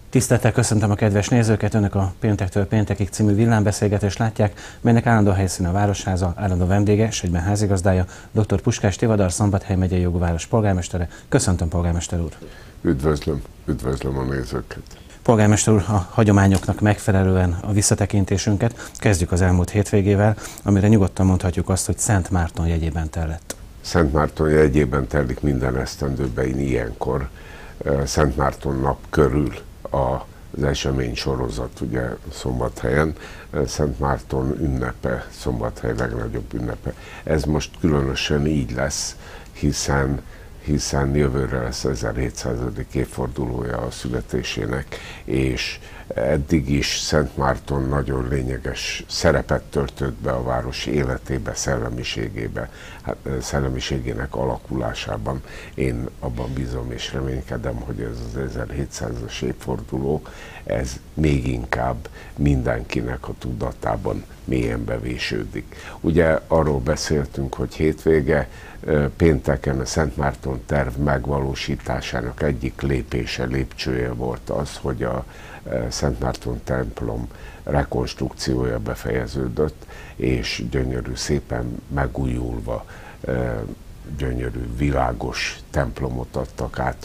Tisztelettel köszöntöm a kedves nézőket, Önök a Péntektől Péntekig című villámbeszélgetést látják, melynek állandó helyszíne a Városháza, állandó vendége, és egyben házigazdája, dr. Puskás Tivadar, Szombathely megyei jogú város polgármestere. Köszöntöm, polgármester úr! Üdvözlöm a nézőket! Polgármester úr, a hagyományoknak megfelelően a visszatekintésünket kezdjük az elmúlt hétvégével, amire nyugodtan mondhatjuk azt, hogy Szent Márton jegyében tellett. Szent Márton jegyében telik minden esztendőben ilyenkor. Szent Márton nap körül az esemény sorozat, ugye Szombathelyen, Szent Márton ünnepe, Szombathely legnagyobb ünnepe. Ez most különösen így lesz, hiszen jövőre lesz 1700. évfordulója a születésének, és eddig is Szent Márton nagyon lényeges szerepet töltött be a város életébe, szellemiségének alakulásában. Én abban bízom és reménykedem, hogy ez az 1700-as évforduló, ez még inkább mindenkinek a tudatában mélyen bevésődik. Ugye arról beszéltünk, hogy hétvége, pénteken a Szent Márton terv megvalósításának egyik lépcsője volt az, hogy a Szent Márton templom rekonstrukciója befejeződött, és gyönyörű, szépen megújulva, gyönyörű, világos templomot adtak át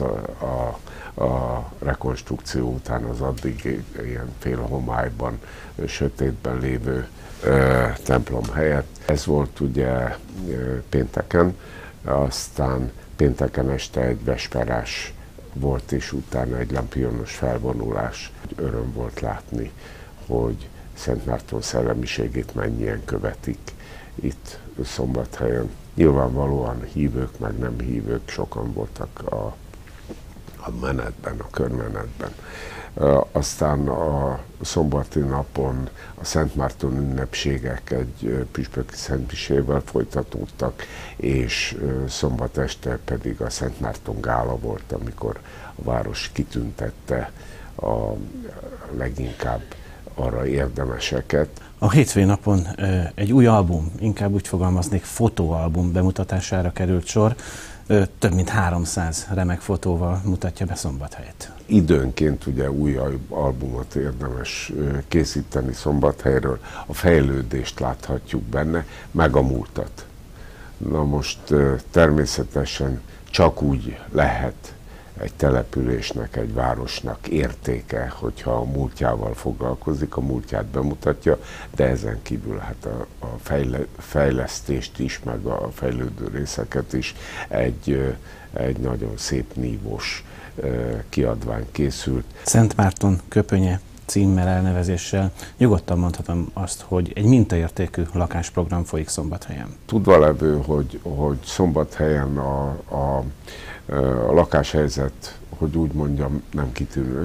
a rekonstrukció után az addig ilyen félhomályban, sötétben lévő templom helyett. Ez volt ugye pénteken, aztán pénteken este egy vesperás volt, és utána egy lampionos felvonulás. Öröm volt látni, hogy Szent Márton szellemiségét mennyien követik itt Szombathelyen. Nyilvánvalóan hívők, meg nem hívők sokan voltak a menetben, a körmenetben. Aztán a szombati napon a Szent Márton ünnepségek egy püspöki szentmisével folytatódtak, és szombat este pedig a Szent Márton gála volt, amikor a város kitüntette a leginkább arra érdemeseket. A hétfői napon egy új album, inkább úgy fogalmaznék, fotóalbum bemutatására került sor. Több mint 300 remek fotóval mutatja be Szombathelyet. Időnként ugye új albumot érdemes készíteni Szombathelyről, a fejlődést láthatjuk benne, meg a múltat. Na most természetesen csak úgy lehet egy településnek, egy városnak értéke, hogyha a múltjával foglalkozik, a múltját bemutatja, de ezen kívül hát a fejlesztést is, meg a fejlődő részeket is egy nagyon szép nívós kiadvány készült. Szent Márton köpönye címmel, elnevezéssel nyugodtan mondhatom azt, hogy egy mintaértékű lakásprogram folyik Szombathelyen. Tudva levő, hogy Szombathelyen a lakáshelyzet, hogy úgy mondjam, nem kitűnő.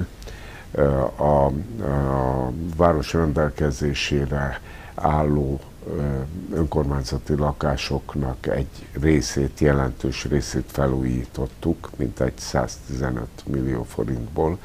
A város rendelkezésére álló önkormányzati lakásoknak egy részét, jelentős részét felújítottuk, mintegy 115 millió forintból,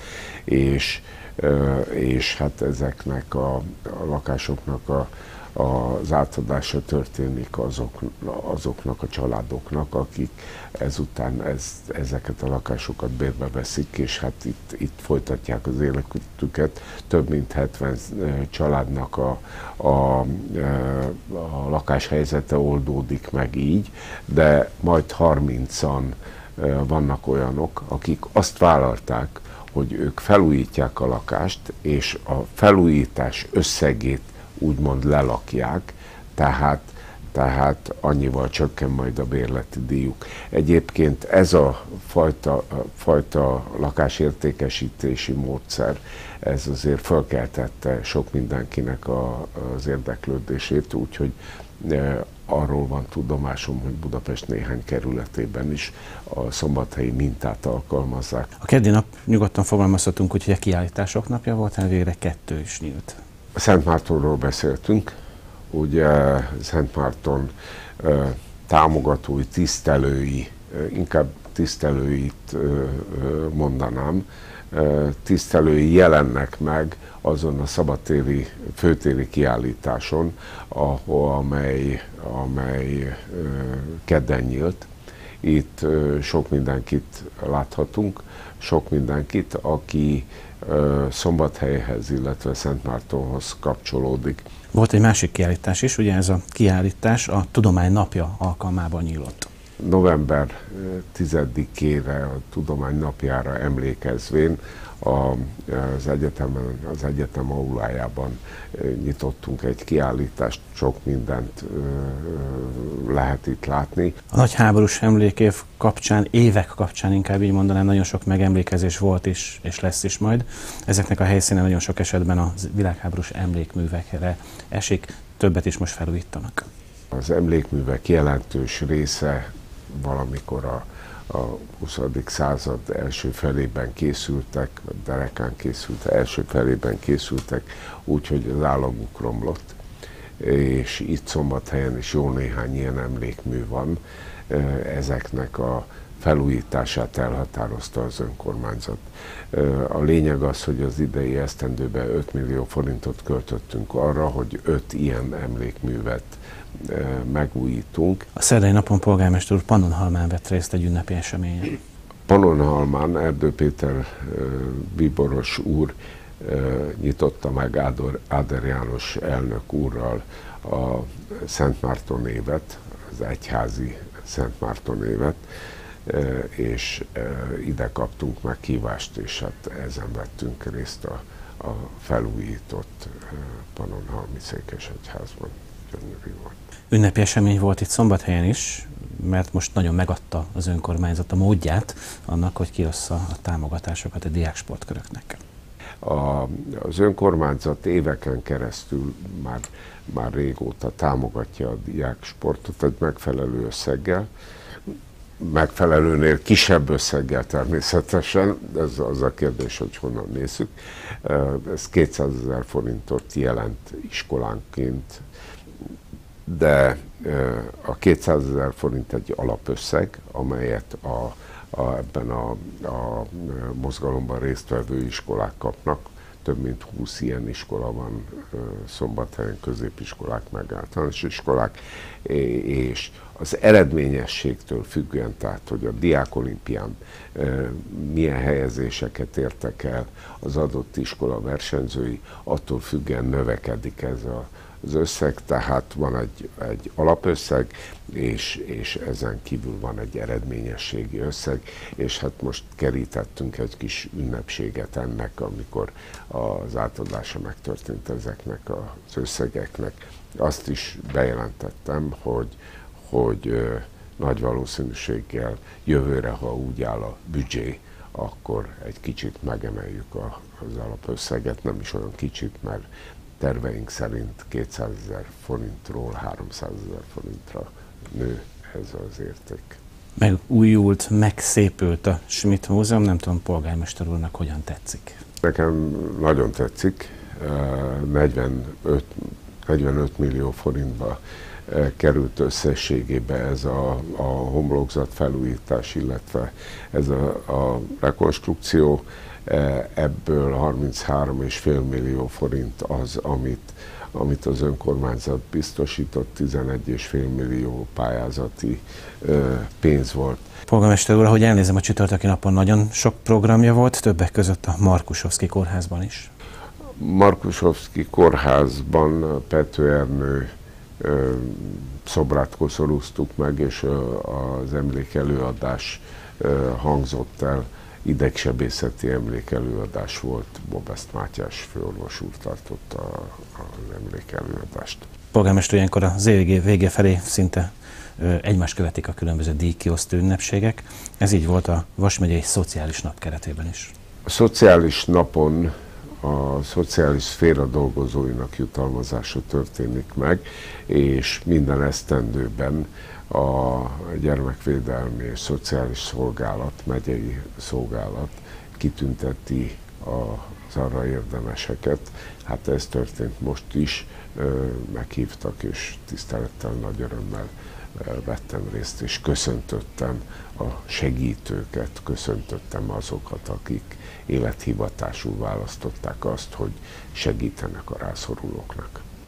és hát ezeknek a lakásoknak az átadása történik azoknak a családoknak, akik ezután ezeket a lakásokat bérbe veszik, és hát itt folytatják az életüket. Több mint 70 családnak a lakáshelyzete oldódik meg így, de majd 30-an vannak olyanok, akik azt vállalták, hogy ők felújítják a lakást, és a felújítás összegét úgymond lelakják, tehát annyival csökken majd a bérleti díjuk. Egyébként ez a fajta lakásértékesítési módszer, ez azért felkeltette sok mindenkinek az érdeklődését, úgyhogy arról van tudomásom, hogy Budapest néhány kerületében is a szombathelyi mintát alkalmazzák. A keddi nap nyugodtan fogalmazhatunk, hogy a kiállítások napja volt, hát végre 2 is nyílt. Szent Mártonról beszéltünk, ugye Szent Márton támogatói, tisztelői, inkább tisztelőit mondanám, tisztelői jelennek meg azon a szabadtéri, főtéri kiállításon, amely kedden nyílt, Itt sok mindenkit láthatunk, sok mindenkit, aki Szombathelyhez, illetve Szentmártonhoz kapcsolódik. Volt egy másik kiállítás is, ugye ez a kiállítás a Tudomány Napja alkalmában nyílt. November 10-ére, a Tudomány Napjára emlékezvén az egyetem aulájában nyitottunk egy kiállítást, sok mindent lehet itt látni. A nagy háborús emlékév kapcsán, évek kapcsán inkább így mondanám, nagyon sok megemlékezés volt is, és lesz is majd. Ezeknek a helyszíne nagyon sok esetben a világháborús emlékművekre esik, többet is most felújítanak. Az emlékművek jelentős része valamikor a 20. század első felében készültek, vagy derekán készültek, első felében készültek, úgyhogy az állaguk romlott. És itt Szombathelyen is jó néhány ilyen emlékmű van. Ezeknek a felújítását elhatározta az önkormányzat. A lényeg az, hogy az idei esztendőben 5 millió forintot költöttünk arra, hogy 5 ilyen emlékművet megújítunk. A szerdai napon polgármester úr Pannonhalmán vett részt egy ünnepi eseményen. Pannonhalmán Erdő Péter bíboros úr nyitotta meg Áder János elnök úrral a Szent Márton évet, az egyházi Szent Márton évet, és ide kaptunk meghívást, és hát ezen vettünk részt a felújított Pannonhalmi székesegyházban. Gyönyörű volt. Ünnepi esemény volt itt Szombathelyen is, mert most nagyon megadta az önkormányzat a módját annak, hogy kiossza a támogatásokat a diáksportköröknek. Az önkormányzat éveken keresztül már régóta támogatja a diáksportot egy megfelelő összeggel, megfelelőnél kisebb összeggel természetesen, ez az a kérdés, hogy honnan nézzük. Ez 200 000 forintot jelent iskolánként, de a 200 000 forint egy alapösszeg, amelyet ebben a mozgalomban résztvevő iskolák kapnak. Több mint 20 ilyen iskola van Szombathelyen, középiskolák, meg általános iskolák, és az eredményességtől függően, tehát hogy a diákolimpián milyen helyezéseket értek el az adott iskola versenyzői, attól függően növekedik ez az összeg, tehát van egy alapösszeg, és ezen kívül van egy eredményességi összeg, és hát most kerítettünk egy kis ünnepséget ennek, amikor az átadása megtörtént ezeknek az összegeknek. Azt is bejelentettem, hogy nagy valószínűséggel jövőre, ha úgy áll a büdzsé, akkor egy kicsit megemeljük az alapösszeget, nem is olyan kicsit, mert terveink szerint 200 000 forintról 300 000 forintra nő ez az érték. Megújult, megszépült a Schmidt Múzeum, nem tudom, polgármester úrnak hogyan tetszik? Nekem nagyon tetszik, 45 millió forintba került összességében ez a homlokzat felújítás, illetve ez a rekonstrukció. Ebből 33,5 millió forint az, amit az önkormányzat biztosított, 11,5 millió pályázati pénz volt. Polgármester úr, ahogy elnézem, a csütörtöki napon nagyon sok programja volt, többek között a Markusovszky kórházban is. Markusovszky kórházban Pető Ernő szobrát koszorúztuk meg, és az emlékelőadás hangzott el. Idegsebészeti emlékelőadás volt, Bobeszt Mátyás főorvos úr tartotta az emlékelőadást. Polgármester, ilyenkor az év vége felé szinte egymást követik a különböző díjkiosztó ünnepségek. Ez így volt a Vas megyei Szociális Nap keretében is. A Szociális Napon a szociális szféra dolgozóinak jutalmazása történik meg, és minden esztendőben a gyermekvédelmi és szociális szolgálat, megyei szolgálat kitünteti az arra érdemeseket. Hát ez történt most is, meghívtak, és tisztelettel, nagy örömmel vettem részt, és köszöntöttem a segítőket, köszöntöttem azokat, akik élethivatásul választották azt, hogy segítenek a rászorulóknak.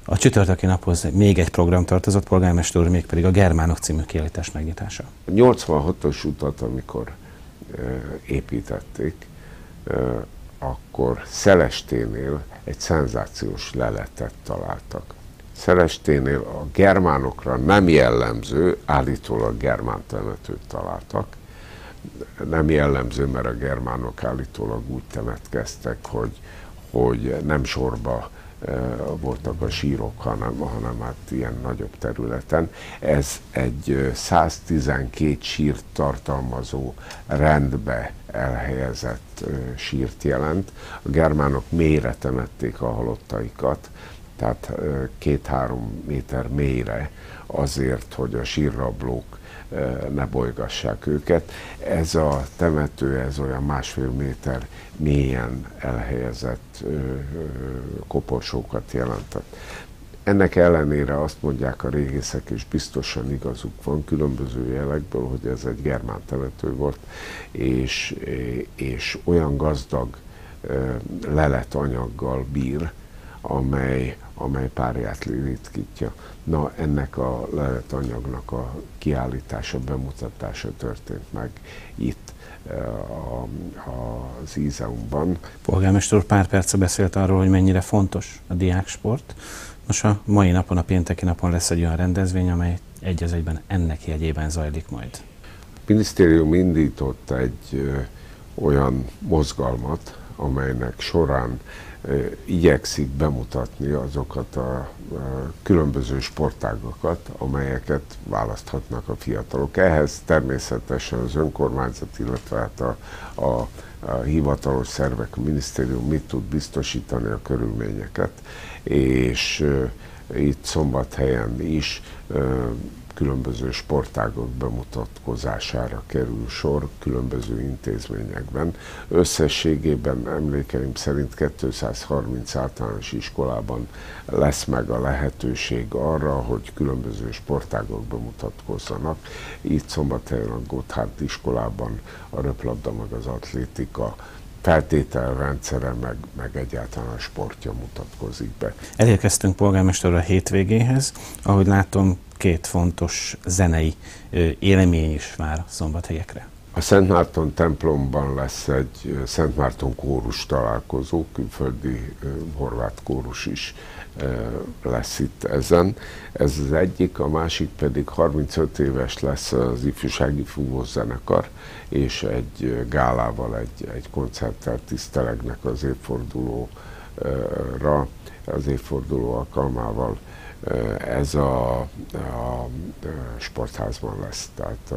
A csütörtöki naphoz még egy program tartozott, polgármester úr, mégpedig a Germánok című kiállítás megnyitása. 86-os utat, amikor építették, akkor Szelesténél egy szenzációs leletet találtak. Szelesténél a germánokra nem jellemző, állítólag germán temetőt találtak. Nem jellemző, mert a germánok állítólag úgy temetkeztek, hogy nem sorba voltak a sírok, hanem hát ilyen nagyobb területen. Ez egy 112 sírt tartalmazó rendbe elhelyezett sírt jelent. A germánok mélyre temették a halottaikat, tehát 2-3 méter mélyre, azért, hogy a sírrablók ne bolygassák őket. Ez a temető, ez olyan 1,5 méter mélyen elhelyezett koporsókat jelentett. Ennek ellenére azt mondják a régészek, és biztosan igazuk van különböző jelekből, hogy ez egy germán temető volt, és olyan gazdag leletanyaggal bír, amely párját ritkítja. Na, ennek a leletanyagnak a kiállítása, bemutatása történt meg itt az Ízeumban. Polgármester úr pár perce beszélt arról, hogy mennyire fontos a diáksport. Most a mai napon, a pénteki napon lesz egy olyan rendezvény, amely egy az egyben ennek jegyében zajlik majd. A minisztérium indított egy olyan mozgalmat, amelynek során igyekszik bemutatni azokat a különböző sportágokat, amelyeket választhatnak a fiatalok. Ehhez természetesen az önkormányzat, illetve hát a hivatalos szervek, a minisztérium mit tud biztosítani a körülményeket, és itt Szombathelyen is különböző sportágok bemutatkozására kerül sor különböző intézményekben. Összességében emlékeim szerint 230 általános iskolában lesz meg a lehetőség arra, hogy különböző sportágok bemutatkozzanak. Itt Szombathelyen a Gotthárd iskolában a röplabda meg az atlétika feltételrendszere, meg egyáltalán a sportja mutatkozik be. Elérkeztünk polgármester a hétvégéhez, ahogy látom, 2 fontos zenei élmény is vár szombathelyekre. A Szent Márton templomban lesz egy Szent Márton kórus találkozó, külföldi horvát kórus is lesz itt ezen. Ez az egyik, a másik pedig 35 éves lesz az ifjúsági fúvózenekar, és egy gálával, egy koncerttel tisztelegnek az évfordulóra, az évforduló alkalmával. Ez a sportházban lesz, tehát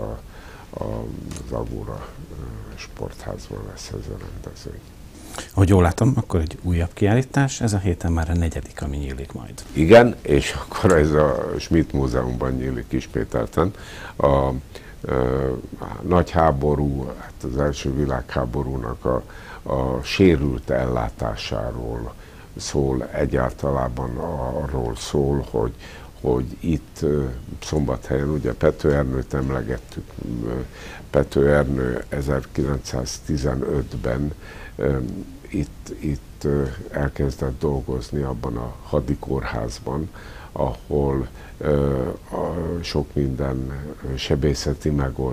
az Agóra sportházban lesz ez a rendezvény. Ahogy jól látom, akkor egy újabb kiállítás, ez a héten már a 4., ami nyílik majd. Igen, és akkor ez a Schmidt Múzeumban nyílik ismételten. A nagy háború, hát az első világháborúnak a sérült ellátásáról szól, egyáltalában arról szól, hogy itt Szombathelyen, ugye Pető Ernőt emlegettük, Pető Ernő 1915-ben itt elkezdett dolgozni abban a hadikórházban, ahol sok minden sebészeti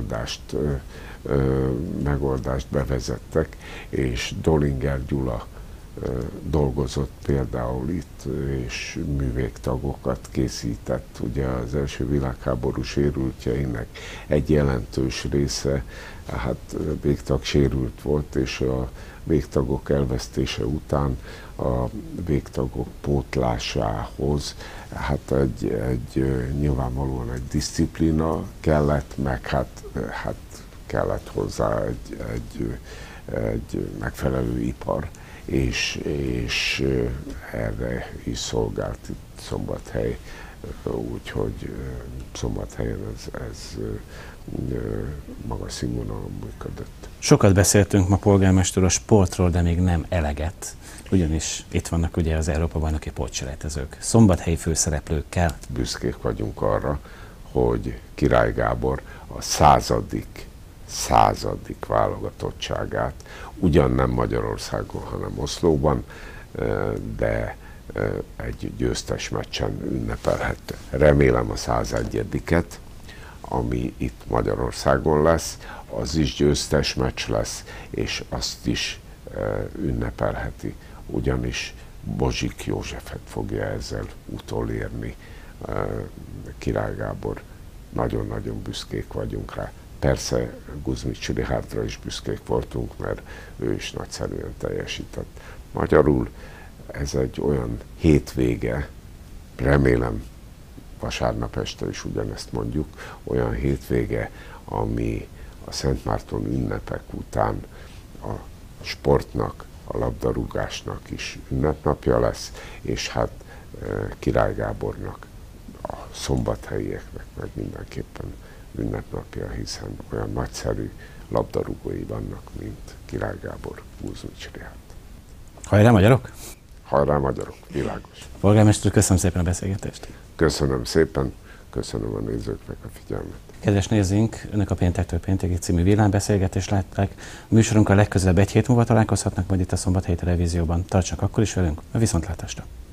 megoldást bevezettek, és Dollinger Gyula dolgozott például itt, és művégtagokat készített. Ugye az első világháború sérültjeinek egy jelentős része, hát végtag sérült volt, és a végtagok elvesztése után a végtagok pótlásához hát nyilvánvalóan egy diszciplína kellett, meg hát kellett hozzá egy megfelelő ipar, és erre is szolgált itt Szombathely, úgyhogy Szombathelyen ez magas színvonalon működött. Sokat beszéltünk ma polgármester a sportról, de még nem eleget, ugyanis itt vannak ugye az Európa-bajnoki pótselejtezők, szombathelyi főszereplőkkel. Büszkék vagyunk arra, hogy Király Gábor a 100. válogatottságát, ugyan nem Magyarországon, hanem Oszlóban, de egy győztes meccsen ünnepelhet. Remélem a 101-et, ami itt Magyarországon lesz, az is győztes meccs lesz, és azt is ünnepelheti, ugyanis Bozsik Józsefet fogja ezzel utolérni. Király Gábor, nagyon-nagyon büszkék vagyunk rá. Persze Kuzmics Richárdra is büszkék voltunk, mert ő is nagyszerűen teljesített. Magyarul ez egy olyan hétvége, remélem vasárnap este is ugyanezt mondjuk, olyan hétvége, ami a Szent Márton ünnepek után a sportnak, a labdarúgásnak is ünnepnapja lesz, és hát Király Gábornak, a szombathelyieknek meg mindenképpen ünnepnapja, hiszen olyan nagyszerű labdarúgói vannak, mint Király Gábor, Kuzmics Richárd. Hajrá magyarok! Hajrá magyarok, világos! Polgármester, köszönöm szépen a beszélgetést! Köszönöm szépen, köszönöm a nézőknek a figyelmet. Kedves nézőink, Önök a Péntektől Péntekig című villámbeszélgetést látták. A műsorunkkal legközelebb egy hét múlva találkozhatnak majd itt a Szombathelyi Televízióban. Tartsanak akkor is velünk, a viszontlátásra!